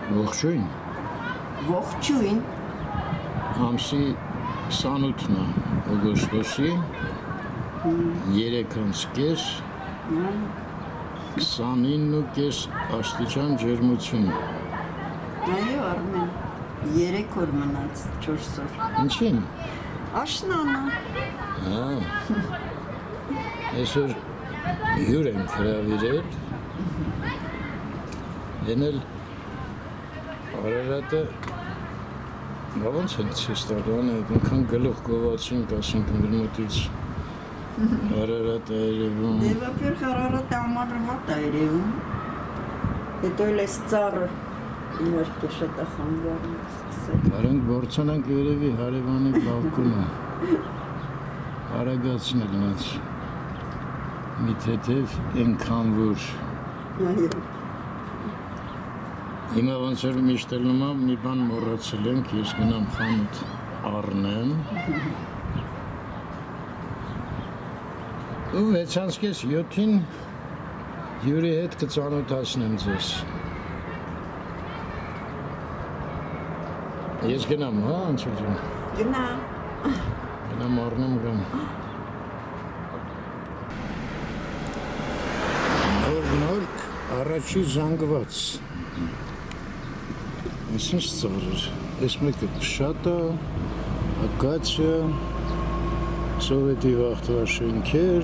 Ողջույն։ Ողջույն։ Ամսի 28-ն է օգոստոսի 3:30 29.5 աստիճան ջերմություն։ Այո, Արմեն, 3 օր մնաց, 4 օր։ Ինչին։ Աշնանը։ Այսօր հյուր եմ հրավիրել։ Ենել Արարատը ոնց են ցույց տալու, այնքան գլուխ գովացինք, ասենք մեր մոտից Արարատը երևում։ Դե во-первых, Արարատը ամառվա է երևում։ Հետո էլ էս ծառը իհարկե շատ է խանգարում սկսել։ Կարանք գործանանք երևի հարևանի բալկոնը։ Արագացին էլ նած մի թեթև ենքան որ։ Այո։ Հիմա ոնց որ միշտ էլ նոմա մի բան մոռացել ենք, ես գնամ խանութ առնեմ։ Ու 6:30-ին հյուրի հետ կծանոթացնեմ ձեզ։ Ես գնամ, հա, Անցել ջան։ Գնա։ Գնամ առնեմ գամ։ Նոր առաջի զանգված։ Այս ինչ ծառեր։ Այս մեկը փշատը, ակացիա, սովետի վաղտվա շենքեր,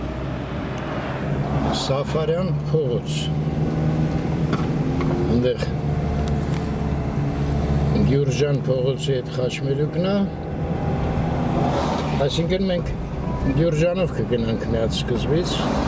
Սաֆարյան փողոց։ Այնտեղ Գյուրջան փողոցի հետ խաչմերուկն է։ Այսինքն մենք Գյուրջանով կգնանք միած սկզբից։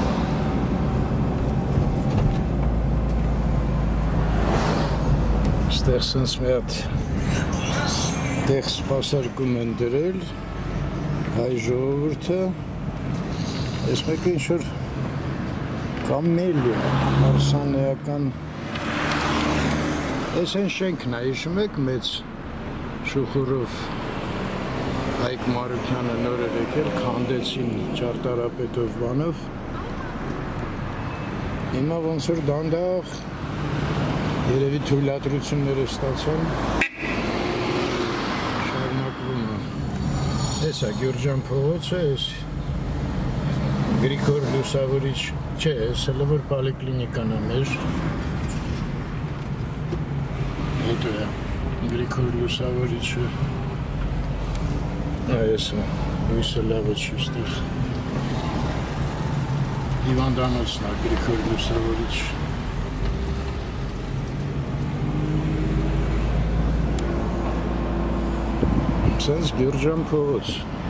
Այստեղ սենց մի հատ տեղ սպասարկում են դրել հայ ժողովուրդը։ Այս մեկը ինչ-որ կամելիա, հարսանեական։ Այս են շենքն է, հիշում եք մեծ շուխուրով Հայկ Մարուկյանը նոր էր եկել, քանդեցին ճարտարապետով բանով։ Հիմա ոնց որ դանդաղ երևի թույլատրությունները ստացան, շարունակվում է։ Էս է Գյուրջան փողոցը, էս Գրիգոր Լուսավորիչ, չէ, էս էլ որ պոլիկլինիկան է մեր։ Հետո է Գրիգոր Լուսավորիչը։ Այս է, լույսը լավը չի ստեղ։ Հիվանդանոցն է Գրիգոր Լուսավորիչ։ Սենց Գյուրջան փողոց։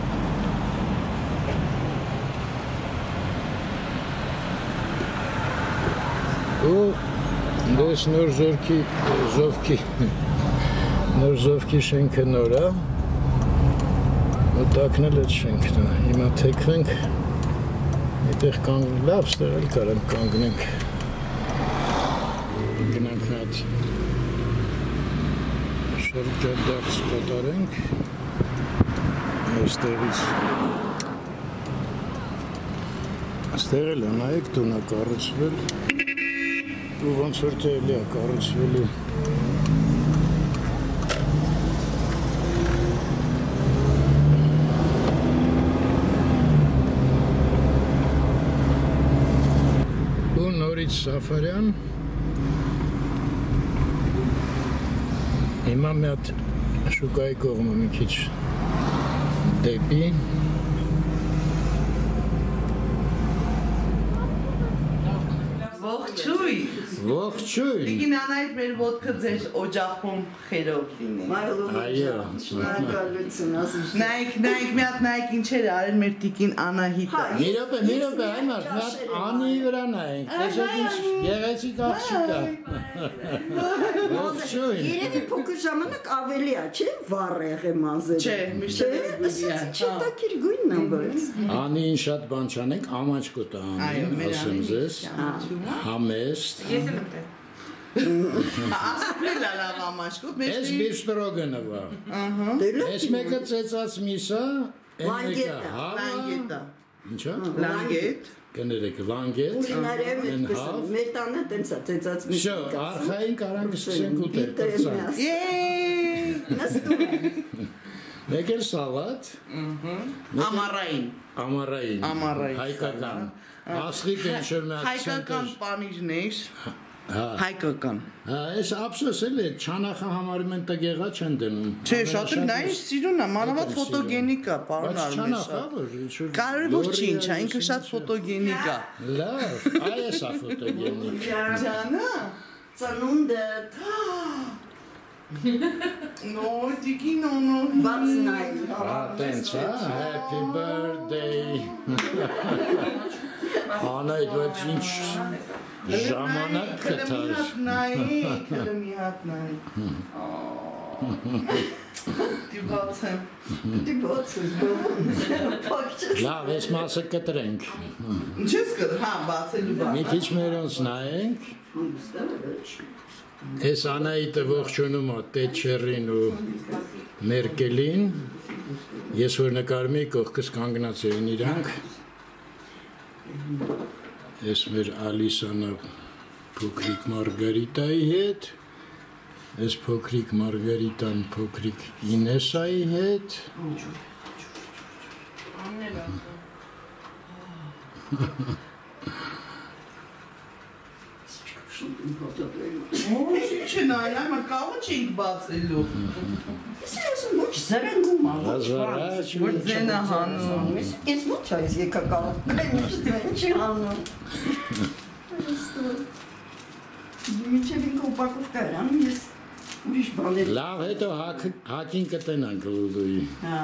Ու դες նոր զովքի շենքը նոր է։ Ու տակն էլ այդ շենքն է։ Հիմա թեքվենք, այդտեղ կանգնենք, լավ ստեղ էլ կարանք կանգնենք։ Գնանք հատ շրջադարձ կատարենք։ Այստեղից Այստեղ էլ է, նայեք տուն է կառուցվել ու ոնց որ թե էլի է կառուցվելու ու նորից Սաֆարյան հիմա մի հատ շուկայի կողմը մի քիչ դեպի Ողջույն։ Տիկին Անայդ մեր ոտքը ձեր օջախում խերով լինի։ Այո, շնորհակալություն, ասում։ Նայեք, մի հատ նայեք ինչեր արել մեր տիկին Անահիտը։ Մի րոպե, այնմար, մի հատ Անի վրա նայենք, տեսեք ինչ գեղեցիկ աղջիկ է։ Ողջույն։ Երևի փոքր ժամանակ ավելի է, չէ՞, վառ եղե մազերը։ Չէ, միշտ չտակիր գույնն է բայց։ Անին շատ բան չանենք, ամաչկոտ է Անին, ասեմ ձեզ, համեստ։ Ես եմ ընտեղ։ Ասպրել լավ ամաշկոտ, Ես բիշտրոգենովա։ Ես մեկը ծեծած միսա, այն մեկը հավա։ լանգետա։ Ինչա։ Լանգետ։ կներեք լանգետ։ Ուլիներև այդպես մեր տանը տենց է ծեծած մի։ Շո, արխային կարանք սկսենք ուտել կրծան։ Նստում են։ Մեկ էլ սալատ։ Ամառային։ Հայկական։ Ասլիկ ինչ-որ մի Հայկական պանիրներ։ Հայկական։ Այս ափսոս էլ է, չանախը համարում են տգեղա չեն դնում։ Չէ, շատը նա ինչ սիրուն է, մանավանդ ֆոտոգենիկ է, պարոն Արմենշա։ Կարևոր չի ինչ, ինքը շատ ֆոտոգենիկ է։ Լավ, այս է ֆոտոգենիկ։ Ջանա, Ծնունդը No, Diki, no. բացնային։ Տենց, happy birthday։ Անայդ ոչ ինչ ժամանակ կտար։ Կլմի հատ նայ։ Դիբացեմ։ Լավ, ես մասը կտրենք։ Ինչ ես կտր, հա, բացելու բան։ Մի քիչ մերոնց նայենք։ Ես Անայիտը ողջունում եմ Տեչերին ու Մերկելին։ Ես որ նկարում էի կողքս կանգնած էին իրանք։ Ես մեր Ալիսանա փոքրիկ Մարգարիտայի հետ։ Ես փոքրիկ Մարգարիտան փոքրիկ Ինեսայի հետ։ Ինչ նայ, այմա կավը չենք բացելու։ Ոչ զրնգում է, Որ ձենը հանում։ Ես ոչ այս եկա կարող, չի հանում։ Մինչև ինքը ուպակովկա էր անում, ես ուրիշ բաներ։ Լավ, հետո հակին կտենանք լուլուի։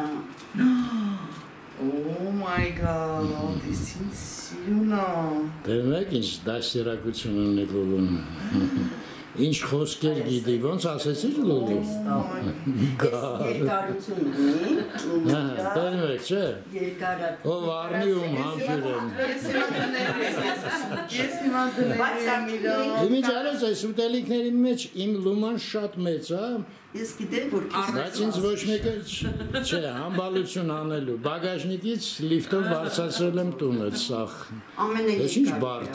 Oh my god, this is սիրունա։ Դերում եք ինչ դասերակություն ունեք լուլուն։ Ինչ խոսքեր գիտի, ոնց ասեցիր լուլու։ Երկարություն ունի։ Դերում եք, չէ։ Երկարատ։ Ով արնի ում համբյուր եմ։ Ես հիմա դնել եմ իրան։ Իմիջ արես այս ուտելիքների մեջ իմ լուման շատ մեծ, հա։ Ես գիտեմ, որ Բայց ինձ ոչ մեկը չէ, համբալություն անելու։ Բագաժնիկից լիֆտով բարձրացրել եմ տունը, սախ։ Ես ինչ բարդ։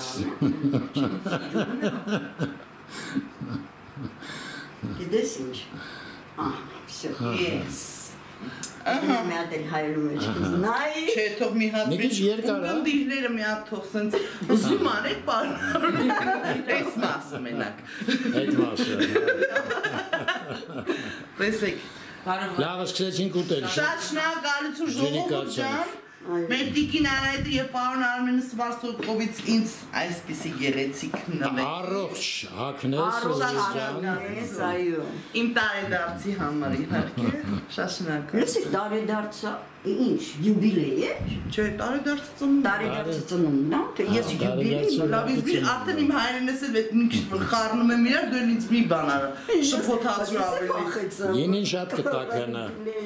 Գիտես ինչ։ Всё, yes։ Մի հատ էլ հայրում է չկզնայ։ Չէ, թող մի հատ Մի քիչ երկար, հա։ Դիրները մի հատ թող սենց զում արեք պարոն։ Այս մասը մենակ։ Այդ մասը։ Տեսեք։ Լավ, սկսեցինք ուտել։ Շատ շնորհակալություն ժողովուրդ ջան։ Մեր տիկին Անայտը եւ պարոն Արմենը Սվարսոկովից ինձ այսպիսի գեղեցիկ նվեր։ Առողջ հագնես ջան։ Այո։ Իմ տարեդարձի համար իհարկե։ Շատ շնորհակալ։ Լսի տարեդարձը ինչ, յուբիլեյ է։ Չէ, տարեդարձը ծնունդ։ Տարեդարձը ծնունդն է, թե ես յուբիլեյ Լավ, իսկ արդեն իմ հայրենս էլ մի քիչ խառնում եմ իրար, դու ինձ մի բան արա։ Շփոթացու ավելի։ Ինին շատ կտականա։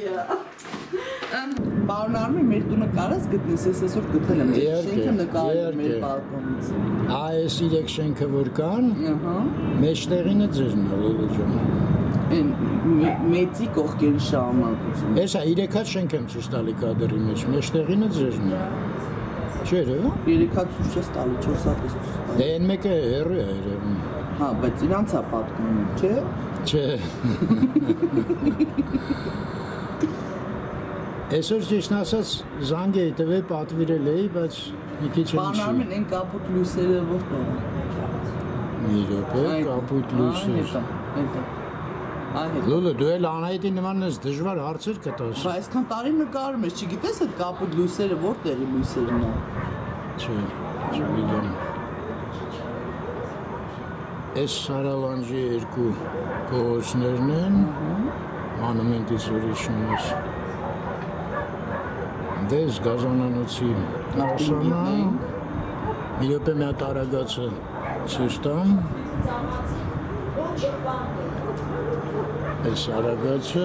Պարոն Արմեն, մեր տունը կարաս գտնես, ես այսօր գտել եմ։ Շենքը նկարել եմ մեր բալկոնից։ Այս իրեք շենքը որ կան, մեջտեղինը ձերն է, լոլո ջան։ Այն մեծի կողքերի շահամակություն։ Էս է 3 հատ շենք եմ ցույց տալի կադրի մեջ, մեջտեղինը ձերն է։ Չէ՞, 3 հատ ցույց չես տալի, 4 հատ ես ցույց տալի։ Դե այն մեկը հեռու է երևում։ Հա, բայց իրանց է պատկանում, չէ՞։ Չէ։ Այսօր ճիշտ ասած զանգ էի տվել պատվիրել էի, բայց մի քիչ Պարոն Արմեն, այն կապուտ լույսերը որտեղ են։ Մի րոպե, կապուտ լույսեր։ Լոլո, դու էլ Անայտի նման ես դժվար հարցեր կտաս։ Բայց այսքան տարի նկարում ես, չգիտես այդ կապուտ լույսերը որտեղի լույսերն են։ Չէ, չգիտեմ։ Այս Սարալանջի երկու փողոցներն են, Մանումենտից ուրիշն ես։ Դες գազանանոցի աշանա, մի րոպե մի հատ արագացը ցույց տամ։ Այս արագացը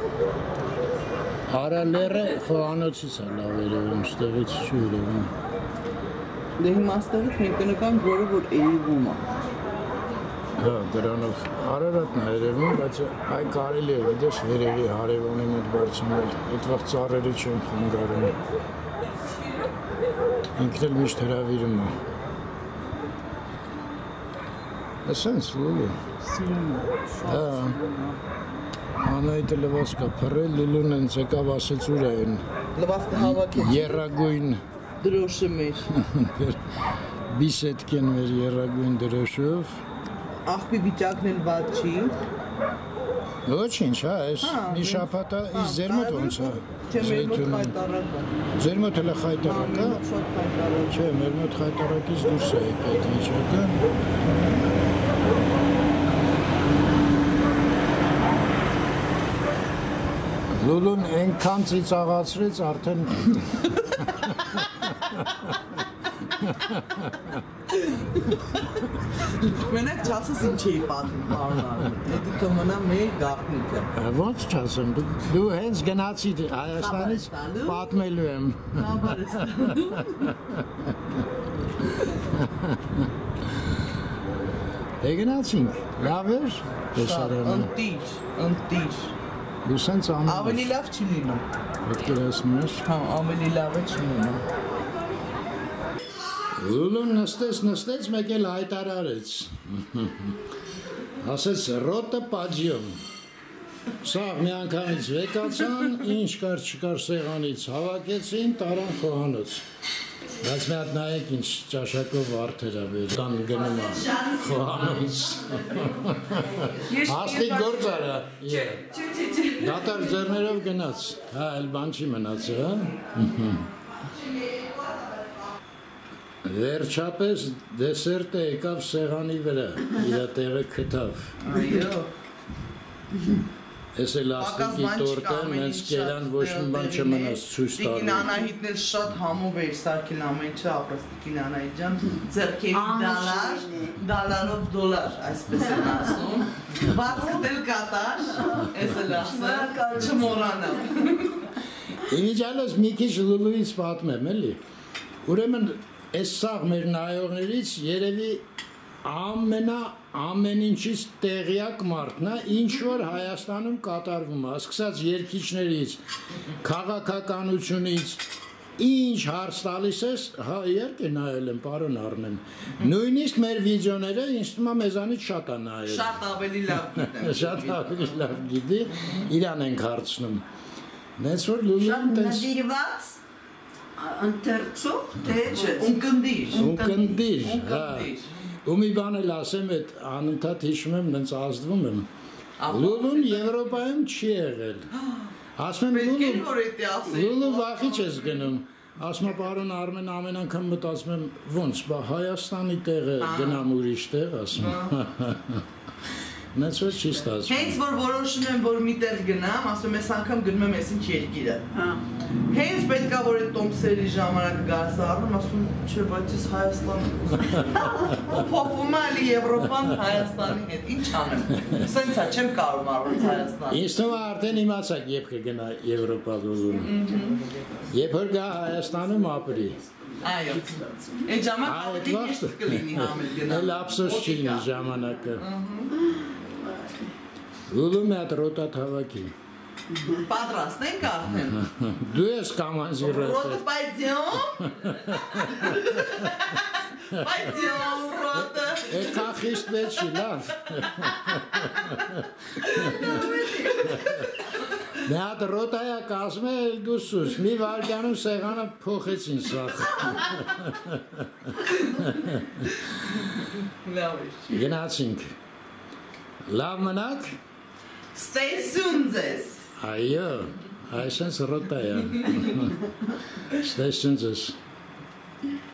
Հարալերը խոհանոցից է լավ երևում, ստեղից չի երևում։ Դե հիմա ստեղից մենք կնկանք, որը որ էիվում է։ Հա, դրանով Արարատն է երևում, բայց այ կարելի է, գիտես, վերևի հարևանի մոտ բարձնել, այդ վաղ ծառերի չեմ խանգարում։ ինքն էլ միշտ հրավիրում է։ Ասենց լուլու։ Սիրում եմ։ Անայտը լվասկա փռել, լուլուն հենց եկավ ասեց ուր է են։ Լվասկը հավաքեց։ Երագույն Դրոշը մեր։ Բիսետկեն մեր երագույն դրոշով։ Աղբի վիճակն էլ վատ չի։ Ոչինչ, հա, այս մի շաբաթ է ձեր մոտ ոնց է։ Չէ, մեր մոտ խայտարակ է։ Ձեր մոտ էլ խայտարակ է։ Շատ խայտարակ։ Չէ, մեր մոտ խայտարակից դուրս է եկել այդ վիճակը։ Լուլուն այնքան ծիծաղացրեց արդեն Մենակ չասես ինչ էի պատմում, պարոն Արմեն, էդի կմնա մեր գաղտնիքը։ Ոնց չասեմ, դու հենց գնացիր Հայաստանից պատմելու եմ։ Խաբար ես տանում։ Դե գնացինք, լավ էր տեսարանը։ Ընտիր։ Դու սենց անում ես։ Ավելի լավ չի լինում։ Պատկերացնում ես։ Հա, ավելի լավ է չի լինում։ Լուլուն նստեց, մեկ էլ հայտարարեց։ Ասեց ռոտը պատժյոմ։ Սաղ մի անգամից վեկացան, ինչ կար չկար սեղանից հավաքեցին, տարան խոհանոց։ Բայց մի հատ նայեք ինչ ճաշակով վարդեր է բեր, տան գնում է խոհանոց։ Աստիկ գործ արա։ Դատար ձեռներով գնաց, հա, էլ բան չի մնաց, հա։ Վերջապես դեսերտը եկավ սեղանի վրա, իր տեղը գտավ։ Այո։ Էս էլ աստիկի տորտը, մենց կերան ոչ մի բան չմնաց ցույց տալու։ Տիկին Անահիտն էլ շատ համով էր սարքել ամեն ինչը, ապրած Տիկին Անահիտ ջան, ձեռքերի դալարով դոլար, այսպես են ասում։ Բացքդ էլ կատար, էս էլ ասել, չմոռանամ։ Իմիջիալս մի քիչ լուլուից պատմեմ, էլի։ Ուրեմն այս սաղ մեր նայողներից երևի ամեն ինչից տեղյակ մարդն է, ինչ որ Հայաստանում կատարվում է, սկսած երգիչներից, քաղաքականությունից, ինչ հարց տալիս ես, հա, իհարկե նայել եմ, պարոն Արմեն, նույնիսկ մեր վիդեոները ինձ թվում է մեզանից շատ է նայել։ Շատ ավելի լավ գիտեմ։ Շատ ավելի լավ գիտի, իրան ենք հարցնում։ Նենց որ լուլուն տես։ Նվիրված ընթերցող, թե չէ։ Ունկնդիր, հա։ Ու մի բան էլ ասեմ, այդ անընդհատ հիշում եմ, նենց ազդվում եմ։ Լուլուն Եվրոպայում չի եղել։ Ասում եմ Լուլու վախի չես գնում։ Ասում եմ պարոն Արմեն ամեն անգամ մտածում եմ ոնց, բա Հայաստանի տեղը գնամ ուրիշ տեղ, ասում եմ։ Նենց որ չի ստացվում։ Հենց որ որոշում եմ, որ մի տեղ գնամ, ասում եմ, այս անգամ գնում եմ այս ինչ երկիրը։ Հենց պետքա որ այդ տոմսերի ժամանակը գալիս առնում, ասում չէ, բայց ես Հայաստան ու փոխվում է էլի Եվրոպան Հայաստանի հետ, ինչ անեմ։ Սենց է, չեմ կարող առնալ Հայաստան։ Ինձ թվում է արդեն իմացաք, երբ կգնա Եվրոպա Լուլուն։ Երբ որ գա Հայաստանում ապրի։ Այո։ Այդ ժամանակը ճիշտ կլինի համել գնալ։ Էլ ափսոս չի լինի ժամանակը։ Լուլու մի հատ ռոտատ հավաքի։ Պատրաստ ենք արդեն։ Դու ես կամանձի ռոտը։ Ռոտը պայձյոմ, ռոտը։ Այդ կախիստ պետք չի, լավ։ Մի հատ ռոտայա կազմը էլ դուսուս, մի վարկյանում սեղանը փոխեցին սախ։ Լավ է։ Գնացինք։ Լավ մնաք։ Ստեսուն ձեզ։ Այո, այսպես ռոտայա։ Ստեսուն ձեզ։